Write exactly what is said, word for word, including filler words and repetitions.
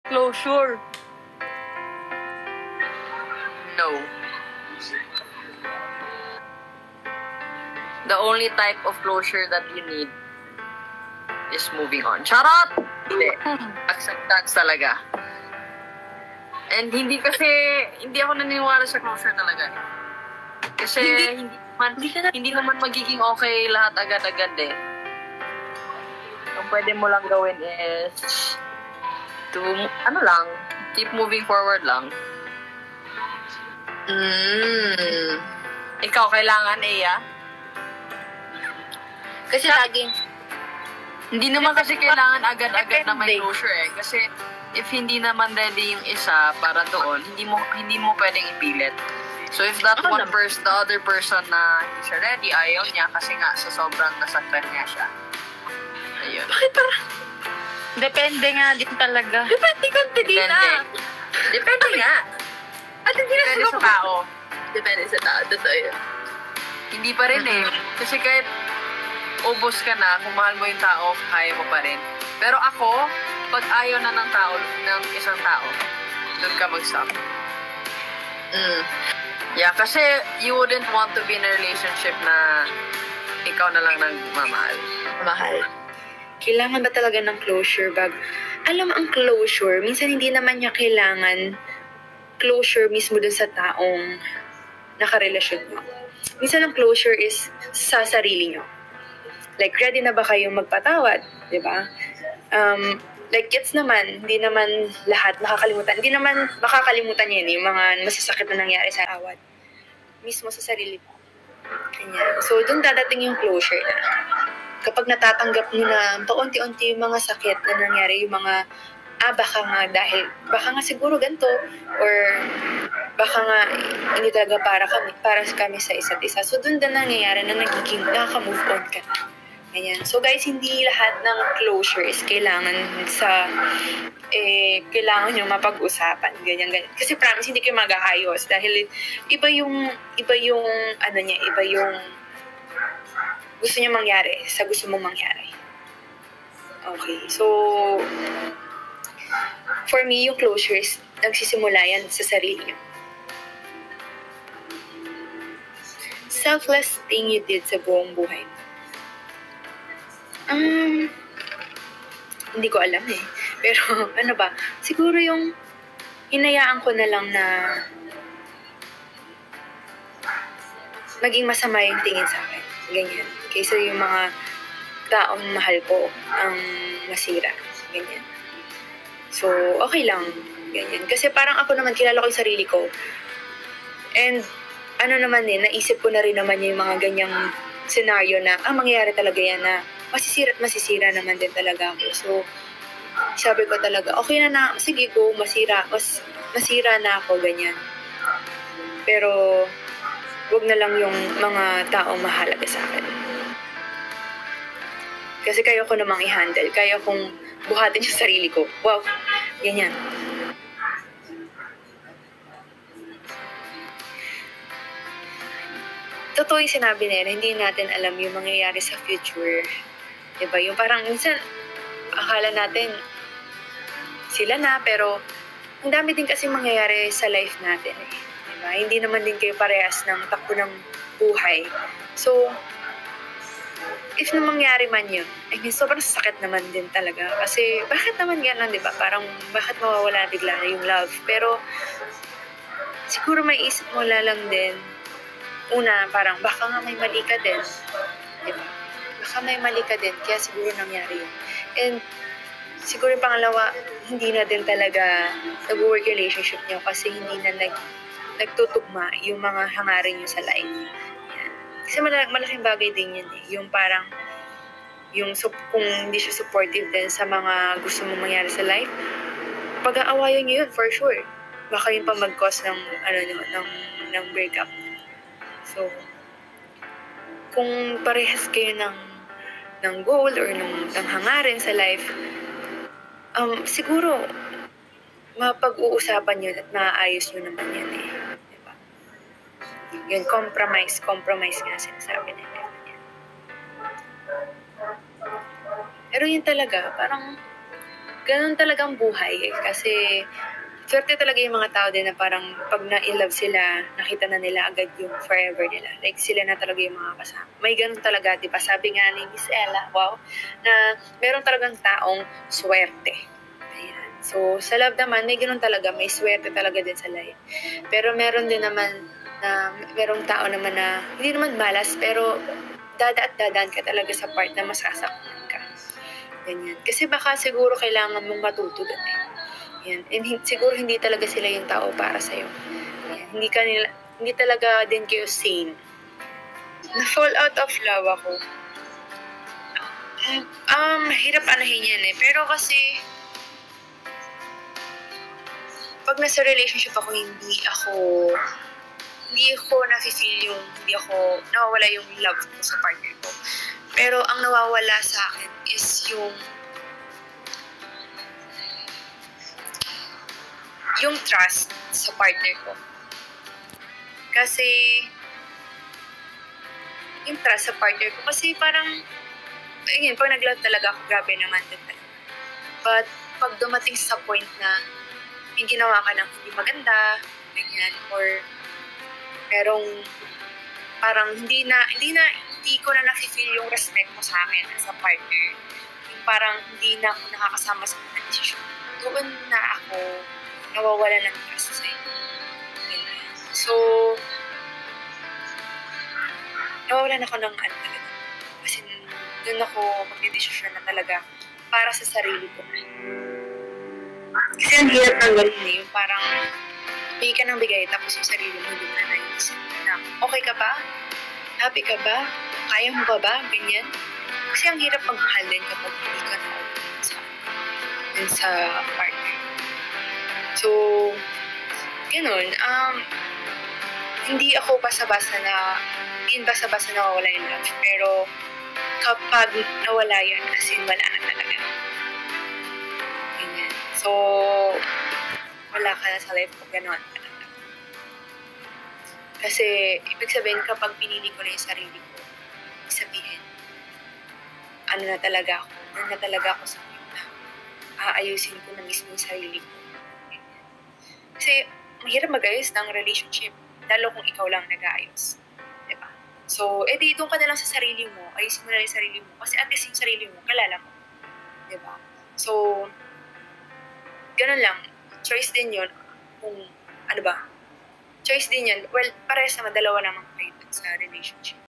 closure. No. The only type of closure that you need is moving on. Charot! Hindi. Acceptance talaga. And hindi kasi, hindi ako naniniwala sa closure talaga. Kasi hindi, hindi, man, hindi, na, hindi naman magiging okay lahat agad-agad eh. Ang pwede mo lang gawin is to, ano lang, keep moving forward lang. Mm. Ikaw, kailangan, Eya? Kasi laging... Hindi naman kasi kailangan agad-agad na may closure eh. Kasi if hindi naman ready yung isa para doon, hindi mo hindi mo pwedeng ipilit. So if that Ako one naman. person, the other person na hindi siya ready, ayaw niya kasi nga sa sobrang nasaktan niya siya. Ayun. Bakit parang... Depende nga din talaga. Depende kung hindi na. Depende nga. At hindi na Depende sa tao. Depende sa tao. Totoo yun. Hindi pa rin eh. Kasi kahit ubos ka na, kung mahal mo yung tao, kaya mo pa rin. Pero ako, pag ayaw na ng tao, ng isang tao, doon ka mag-stop. Mm. Yeah, kasi you wouldn't want to be in a relationship na ikaw na lang nagmamahal. Mahal. Kailangan ba talaga ng closure bago? Alam mo, ang closure, minsan hindi naman niya kailangan closure mismo dun sa taong nakarelasyon mo. Minsan ang closure is sa sarili nyo. Like, ready na ba kayong magpatawad? Diba? Um, like, gets naman, hindi naman lahat makakalimutan. Hindi naman makakalimutan yun, yung mga masasakit na nangyari sa awat. Mismo sa sarili mo. Kanya. So, dun dadating yung closure na. Kapag natatanggap nyo na paunti-unti yung mga sakit na nangyari, yung mga, ah, baka nga dahil, baka nga siguro ganito, or baka nga hindi talaga para kami, para kami sa isa't isa. So, dun na nangyayari na nagiging, nakaka-move on ka na. Ganyan. So, guys, hindi lahat ng closure is kailangan sa, eh, kailangan nyo mapag-usapan. Ganyan, ganyan. Kasi promise, hindi kayo mag-aayos dahil iba yung, iba yung, ano niya, iba yung gusto niya mangyari sa gusto mong mangyari. Okay. So, for me, yung closure is nagsisimula yan sa sarili nyo. Selfless thing you did sa buong buhay. Um, hindi ko alam eh. Pero, ano ba? Siguro yung hinayaan ko na lang na maging masama yung tingin sa akin. Ganyan. Kaysa yung mga taong mahal ko ang masira. Ganyan. So, okay lang. Ganyan. Kasi parang ako naman, kilala ko yung sarili ko. And, ano naman eh, naisip ko na rin naman yung mga ganyang scenario na, ah, mangyayari talaga yan na masisira at masisira naman din talaga ako. So, sabi ko talaga, okay na na, sige go, masira, mas, masira na ako, ganyan. Pero, wag na lang yung mga taong mahalaga sa akin. Kasi kaya ko namang i-handle, kaya kong buhatin yung sarili ko. Wow, ganyan. Totoo yung sinabi nila, hindi natin alam yung mangyayari sa future. Diba? Yung parang minsan, akala natin sila na, pero ang dami din kasi mangyayari sa life natin eh. Diba? Hindi naman din kayo parehas ng takbo ng buhay. So, if na mangyari man yun, I mean, sobrang sakit naman din talaga. Kasi, bakit naman gano'n, diba? Parang, bakit mawawala bigla na yung love? Pero, siguro may isip mo lang din, una, parang, baka nga may mali ka din. Diba? Baka may mali ka din, kaya siguro nangyari yun. And, siguro yung pangalawa, hindi na din talaga nag-work relationship niyo kasi hindi na nag, nagtutugma yung mga hangarin niyo sa life. Yan. Kasi mal- malaking bagay din yun eh. Yung parang, yung sup- kung hindi siya supportive din sa mga gusto mong mangyari sa life, pag-aawayan niyo yun for sure. Baka yun pa mag-cause ng, ano, ng, ng breakup. So, kung parehas kayo ng ng goal or ng, ng hangarin sa life, um, siguro, mapag-uusapan yun at maaayos nyo naman yan eh. Diba? Yun, compromise. Compromise nga sinasabi nila. Yan. Pero yun talaga, parang ganun talagang buhay. Kasi, swerte talaga yung mga tao din na parang pag na-in-love sila, nakita na nila agad yung forever nila. Like, sila na talaga yung mga kasama. May ganun talaga, di ba? Sabi nga ni Miss Ella, wow, na meron talagang taong swerte. Ayan. So, sa love naman, may ganun talaga. May swerte talaga din sa life. Pero meron din naman na merong tao naman na hindi naman malas, pero dada at dadaan ka talaga sa part na masasaktan ka. Ganyan. Kasi baka siguro kailangan mong matuto dun eh. Yan. And hin- siguro hindi talaga sila yung tao para sa'yo. Yan. Hindi ka nila, hindi talaga din kayo sane. Na-fall out of love ako. Um, hirap anahin yan eh. Pero kasi, pag nasa relationship ako, hindi ako, hindi ko na-feel yung, hindi ako, nawawala yung love ko sa partner ko. Pero ang nawawala sa akin is yung yung trust sa partner ko. Kasi, yung trust sa partner ko, kasi parang, ayun, pag nag-love talaga ako, grabe naman din talaga. But, pag dumating sa point na, yung ginawa ka ng hindi maganda, ganyan, or, merong, parang, hindi na, hindi na, hindi ko na nafe-feel yung respect mo sa akin as a partner. Yung parang, hindi na ako nakakasama sa mga desisyon. Doon na ako, nawawala ng trust sa'yo. So, nawawalan ako ng ano talaga. Kasi doon ako magdidesisyon na talaga para sa sarili ko. Kasi ang hirap ng ganun eh. Yung parang bigay ka ng bigay tapos yung sarili mo hindi mo na naisip na okay ka ba? Happy ka ba? Kaya mo ba ba? Ganyan. Kasi ang hirap magmahal din kapag hindi ka na sa, dun sa partner. So, ganun. Um, hindi ako basa-basa na, hindi basa-basa na nawawala yung love. Pero, kapag nawala yun, as in, wala na talaga. Ganyan. So, wala ka na sa life ko, ganun. Kasi, ibig sabihin, kapag pinili ko na yung sarili ko, ibig sabihin, ano na talaga ako, ano na talaga ako sa point na aayusin ko na mismo yung sarili ko. Kasi, mahirap mag-ayos ng relationship, lalo kung ikaw lang nag-aayos. Diba? So, edi, doon ka na lang sa sarili mo, ayusin mo na lang yung sarili mo, kasi at least yung sarili mo, kalala mo. Diba? So, ganun lang. Choice din yun, kung, ano ba, choice din yan. Well, parehas naman, dalawa naman kayo sa relationship.